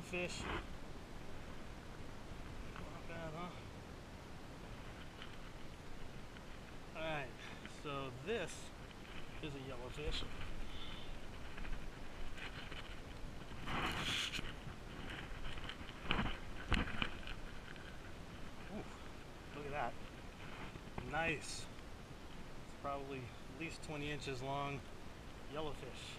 mudfish. Not bad, huh? Alright, so this is a yellowfish. Ooh, look at that. Nice. It's probably at least 20 inches long yellowfish.